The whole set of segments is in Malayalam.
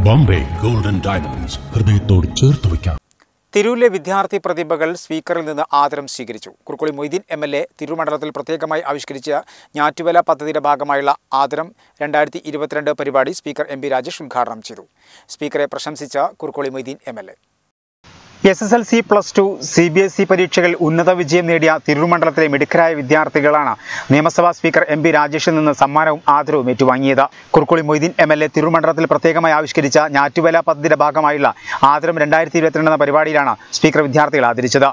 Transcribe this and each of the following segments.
Bombay Golden Diamonds, ഹൃദയത്തോട് ചേർത്ത് വയ്ക്കാം. തിരൂരിലെ വിദ്യാർത്ഥി പ്രതിഭകൾ സ്പീക്കറിൽ നിന്ന് ആദരം സ്വീകരിച്ചു. കുറുക്കുളി മൊയ്തീൻ MLA തിരൂർ മണ്ഡലത്തിൽ പ്രത്യേകമായി ആവിഷ്കരിച്ച ഞാറ്റുവേല പദ്ധതിയുടെ ഭാഗമായുള്ള ആദരം 2022 പരിപാടി സ്പീക്കർ MP രാജേഷ് ഉദ്ഘാടനം ചെയ്തു. സ്പീക്കറെ പ്രശംസിച്ച Kurukkoli Moideen MLA SSLC +2 CBSE പരീക്ഷകൾ ഉന്നത വിജയം നേടിയ തിരൂർ മണ്ഡലത്തിലെ മിടുക്കരായ വിദ്യാർത്ഥികളാണ് നിയമസഭാ സ്പീക്കർ MP രാജേഷിൽ നിന്ന് സമ്മാനവും ആദരവും ഏറ്റുവാങ്ങിയത്. കുറുക്കുളി മൊയ്തീൻ MLA തിരൂർ മണ്ഡലത്തിൽ പ്രത്യേകമായി ആവിഷ്കരിച്ച ഞാറ്റുവേല പദ്ധതിയുടെ ഭാഗമായുള്ള ആദരം 2022 എന്ന പരിപാടിയിലാണ് സ്പീക്കർ വിദ്യാർത്ഥികളെ ആദരിച്ചത്.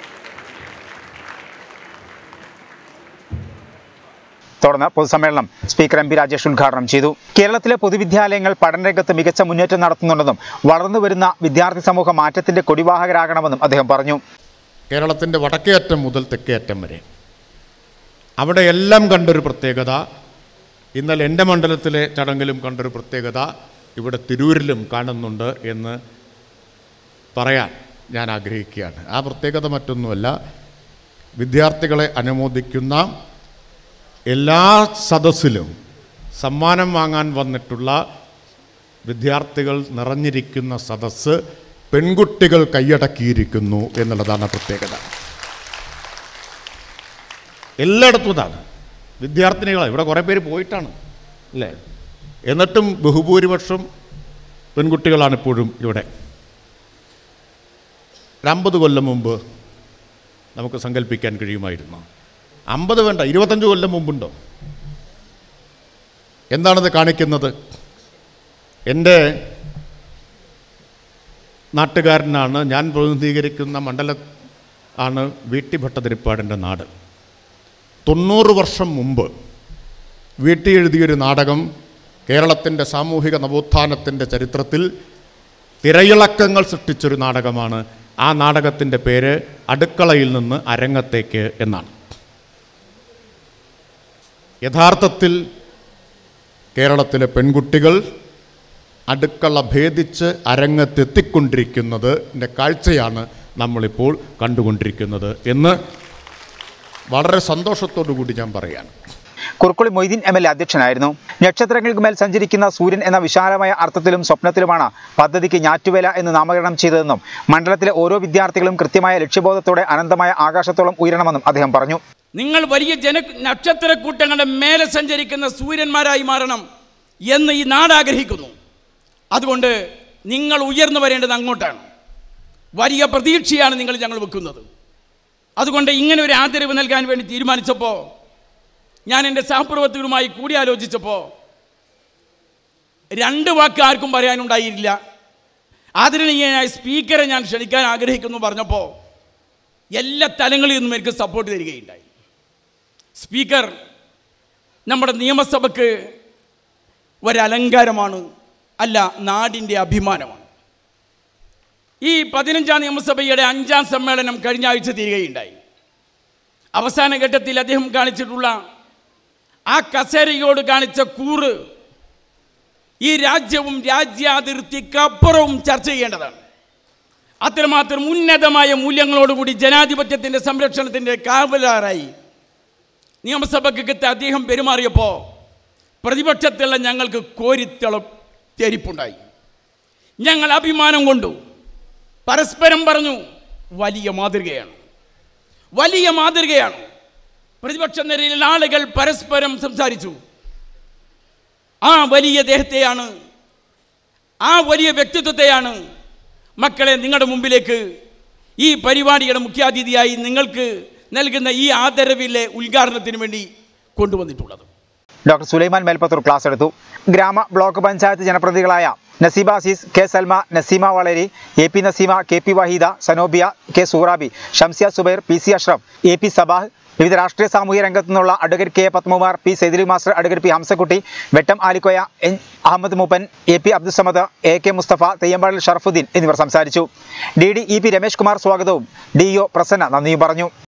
തുടർന്ന് പൊതുസമ്മേളനം സ്പീക്കർ MP രാജേഷ് ഉദ്ഘാടനം ചെയ്തു. കേരളത്തിലെ പൊതുവിദ്യാലയങ്ങൾ പഠനരംഗത്ത് മികച്ച മുന്നേറ്റം നടത്തുന്നുണ്ടെന്നും വളർന്നുവരുന്ന വിദ്യാർത്ഥി സമൂഹം മാറ്റത്തിന്റെ കൊടിവാഹകരാകണമെന്നും അദ്ദേഹം പറഞ്ഞു. കേരളത്തിൻ്റെ വടക്കേ അറ്റം മുതൽ തെക്കേ അറ്റം വരെ അവിടെയെല്ലാം കണ്ടൊരു പ്രത്യേകത, ഇന്നലെ എൻ്റെ മണ്ഡലത്തിലെ ചടങ്ങിലും കണ്ടൊരു പ്രത്യേകത ഇവിടെ തിരൂരിലും കാണുന്നുണ്ട് എന്ന് പറയാൻ ഞാൻ ആഗ്രഹിക്കുകയാണ്. ആ പ്രത്യേകത മറ്റൊന്നുമല്ല, വിദ്യാർത്ഥികളെ അനുമോദിക്കുന്ന എല്ലാ സദസ്സിലും സമ്മാനം വാങ്ങാൻ വന്നിട്ടുള്ള വിദ്യാർത്ഥികൾ നിറഞ്ഞിരിക്കുന്ന സദസ്സ് പെൺകുട്ടികൾ കൈയടക്കിയിരിക്കുന്നു എന്നുള്ളതാണ് പ്രത്യേകത. എല്ലായിടത്തും ഇതാണ്. വിദ്യാർത്ഥിനികളാണ്, ഇവിടെ കുറേ പേര് പോയിട്ടാണ് അല്ലേ, എന്നിട്ടും ബഹുഭൂരിപക്ഷം പെൺകുട്ടികളാണ് ഇപ്പോഴും ഇവിടെ. 50 കൊല്ലം മുമ്പ് നമുക്ക് സങ്കല്പിക്കാൻ കഴിയുമായിരുന്നു. 50 വേണ്ട, 25 കൊല്ലം മുമ്പുണ്ടോ? എന്താണത് കാണിക്കുന്നത്? എൻ്റെ നാട്ടുകാരനാണ്, ഞാൻ പ്രതിനിധീകരിക്കുന്ന മണ്ഡലം ആണ് വീട്ടി ഭട്ടതിരിപ്പാടിൻ്റെ നാട്. 90 വർഷം മുമ്പ് വീട്ടി എഴുതിയൊരു നാടകം കേരളത്തിൻ്റെ സാമൂഹിക നവോത്ഥാനത്തിൻ്റെ ചരിത്രത്തിൽ തിരയിളക്കങ്ങൾ സൃഷ്ടിച്ചൊരു നാടകമാണ്. ആ നാടകത്തിൻ്റെ പേര് അടുക്കളയിൽ നിന്ന് അരങ്ങത്തേക്ക് എന്നാണ്. യഥാർത്ഥത്തിൽ കേരളത്തിലെ പെൺകുട്ടികൾ അടുക്കള ഭേദിച്ച് അരങ്ങത്തെത്തിക്കൊണ്ടിരിക്കുന്നതിൻ്റെ കാഴ്ചയാണ് നമ്മളിപ്പോൾ കണ്ടുകൊണ്ടിരിക്കുന്നത് എന്ന് വളരെ സന്തോഷത്തോടു കൂടി ഞാൻ പറയാണ്. കുറുക്കുളി മൊയ്തീൻ MLA അധ്യക്ഷനായിരുന്നു. നക്ഷത്രങ്ങൾക്ക് മേൽ സഞ്ചരിക്കുന്ന സൂര്യൻ എന്ന വിശാലമായ അർത്ഥത്തിലും സ്വപ്നത്തിലുമാണ് പദ്ധതിക്ക് ഞാറ്റുവേല എന്ന് നാമകരണം ചെയ്തതെന്നും മണ്ഡലത്തിലെ ഓരോ വിദ്യാർത്ഥികളും കൃത്യമായ ലക്ഷ്യബോധത്തോടെ അനന്തമായ ആകാശത്തോളം ഉയരണമെന്നും അദ്ദേഹം പറഞ്ഞു. നിങ്ങൾ വലിയ നക്ഷത്രക്കൂട്ടങ്ങളുടെ മേലെ സഞ്ചരിക്കുന്ന സൂര്യന്മാരായി മാറണം എന്ന് ഈ നാട് ആഗ്രഹിക്കുന്നു. അതുകൊണ്ട് നിങ്ങൾ ഉയർന്നു വരേണ്ടത് അങ്ങോട്ടാണ്. വലിയ പ്രതീക്ഷയാണ് ഞങ്ങൾ വെക്കുന്നത്. അതുകൊണ്ട് ഇങ്ങനെ ഒരു ആദരവ് നൽകാൻ വേണ്ടി തീരുമാനിച്ചപ്പോൾ, ഞാൻ എൻ്റെ സഹപ്രവർത്തകരുമായി കൂടിയാലോചിച്ചപ്പോൾ 2 വാക്ക് ആർക്കും പറയാനുണ്ടായില്ല. ആദരണീയനായ സ്പീക്കറെ ഞാൻ ക്ഷണിക്കാൻ ആഗ്രഹിക്കുന്നു പറഞ്ഞപ്പോൾ എല്ലാ തലങ്ങളിൽ നിന്നും എനിക്ക് സപ്പോർട്ട് തരികയുണ്ടായി. സ്പീക്കർ നമ്മുടെ നിയമസഭയ്ക്ക് ഒരലങ്കാരമാണ്, അല്ല നാടിൻ്റെ അഭിമാനമാണ്. ഈ 15ാം നിയമസഭയുടെ 5ാം സമ്മേളനം കഴിഞ്ഞ ആഴ്ച തീരുകയുണ്ടായി. അവസാന ഘട്ടത്തിൽ അദ്ദേഹം കാണിച്ചിട്ടുള്ള ആ കസേരയോട് കാണിച്ച കൂറ് ഈ രാജ്യവും രാജ്യാതിർത്തിക്കപ്പുറവും ചർച്ച ചെയ്യേണ്ടതാണ്. അത്രമാത്രം ഉന്നതമായ മൂല്യങ്ങളോടുകൂടി ജനാധിപത്യത്തിൻ്റെ സംരക്ഷണത്തിൻ്റെ കാവലാറായി നിയമസഭയ്ക്കകത്ത് അദ്ദേഹം പെരുമാറിയപ്പോൾ പ്രതിപക്ഷത്തുള്ള ഞങ്ങൾക്ക് കോരിത്തിരിപ്പുണ്ടായി. ഞങ്ങൾ അഭിമാനം കൊണ്ടു പരസ്പരം പറഞ്ഞു, വലിയ മാതൃകയാണ്, വലിയ മാതൃകയാണ്. പ്രതിപക്ഷ നിരയിലുള്ള ആളുകൾ പരസ്പരം സംസാരിച്ചു. ആ വലിയ ദേഹത്തെയാണ്, ആ വലിയ വ്യക്തിത്വത്തെയാണ് മക്കളെ നിങ്ങളുടെ മുമ്പിലേക്ക് ഈ പരിപാടിയുടെ മുഖ്യാതിഥിയായി നിങ്ങൾക്ക് നൽകുന്ന ഈ ആദരവിലെ ഉദ്ഘാടനത്തിന് വേണ്ടി കൊണ്ടുവന്നിട്ടുള്ളത്. ഡോക്ടർ സുലൈമാൻ മേൽപ്പത്തൂർ ക്ലാസ് എടുത്തു. ഗ്രാമ ബ്ലോക്ക് പഞ്ചായത്ത് ജനപ്രതിനിധികളായ Naseeba Azeez, K Salma, Naseema Valari, AP Naseema, KP Waheeda, Sanobiya, K Soorabi, Shamsiya Zubair, PC Ashraf, AP Sabah, വിവിധ രാഷ്ട്രീയ സാമൂഹിക രംഗത്തു നിന്നുള്ള advocate K Padmakumar, P Saidali master, advocate P Hamsakutty, Vettam Alikoya, N Ahmed മൂപ്പൻ, AP അബ്ദുസമദ്, AK മുസ്തഫ, തെയ്യമ്പാടിൽ ഷറഫുദ്ദീൻ എന്നിവർ സംസാരിച്ചു. DD EP രമേഷ് കുമാർ സ്വാഗതവും DO പ്രസന്ന നന്ദിയും പറഞ്ഞു.